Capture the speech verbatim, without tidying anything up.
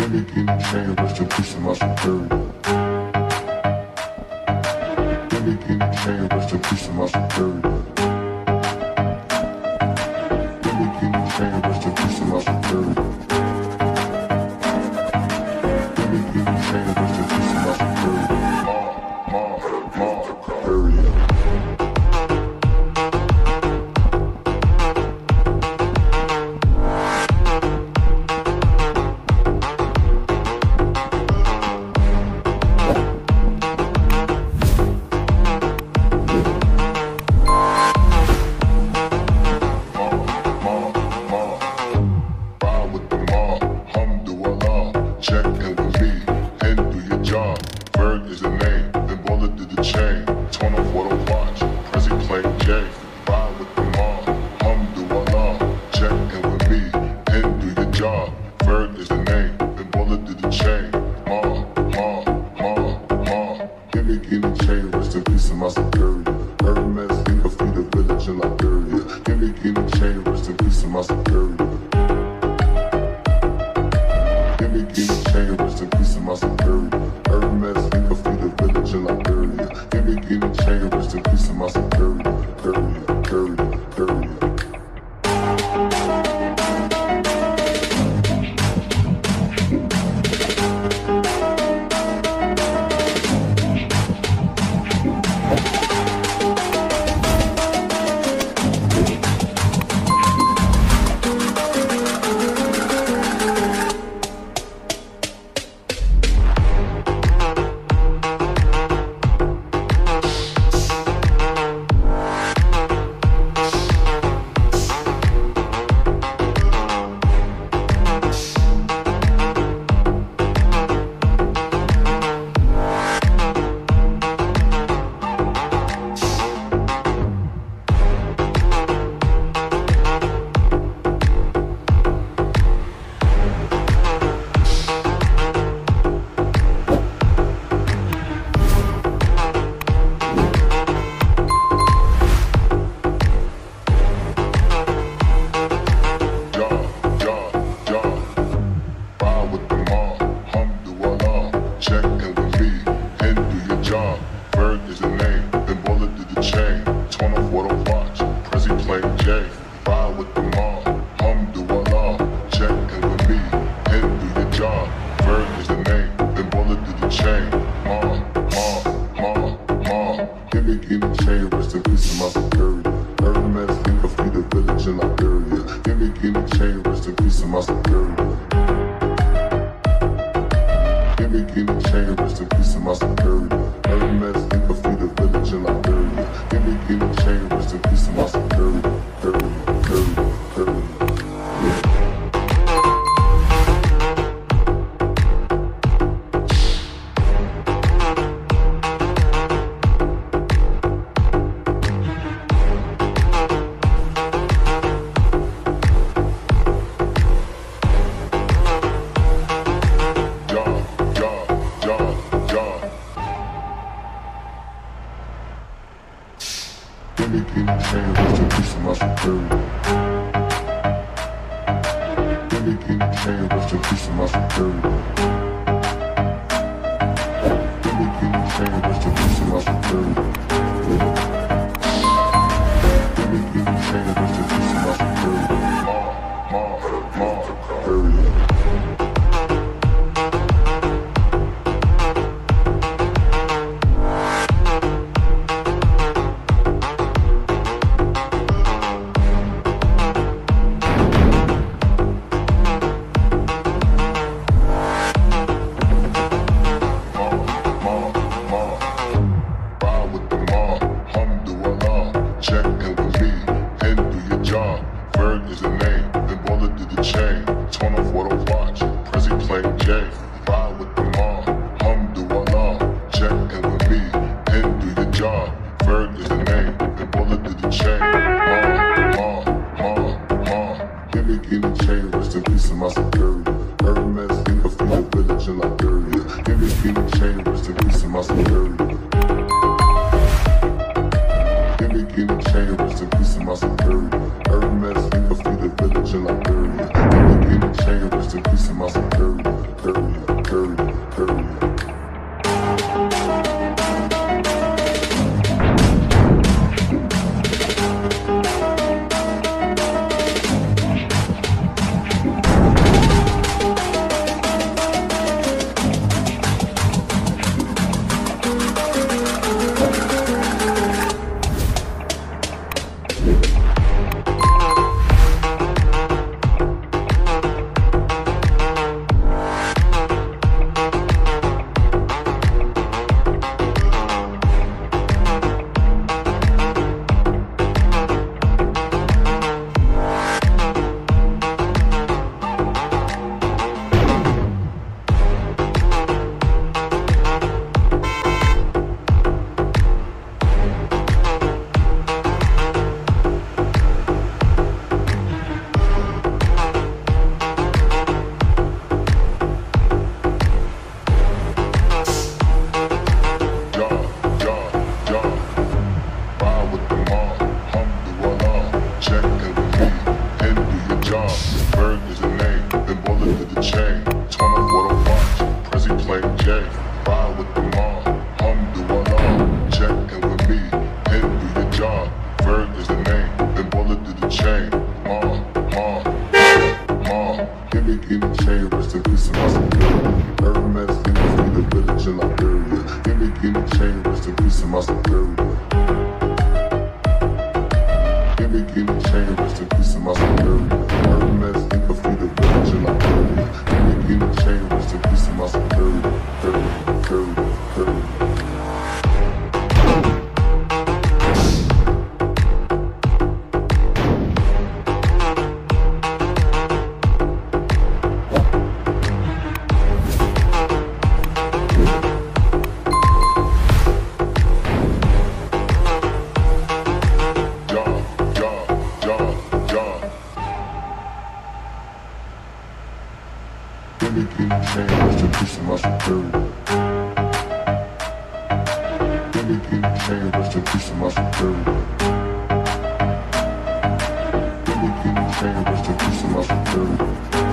Hermes, think of the village in Liberia. Give me a chain, rest in peace in my security. chain, turn up what I watch, Prezi playing J, ride with the mom, hum do it all, check in with me, head do your job, Verg is the name, then bullet to the chain, mom, mom, mom, give me give me chain, rest in peace of my security, Hermes, give me the village in Liberia, give me give me chain, rest in peace of my security. Give me give me chain, rest in peace of my security, Hermes, give me the village in Liberia, give me give me chain, rest in peace of my security, security, security, security. Give me give me chain, rest in peace of my security. Give me give me chain, rest in peace of my security. Give me give me chain, rest in peace of my security.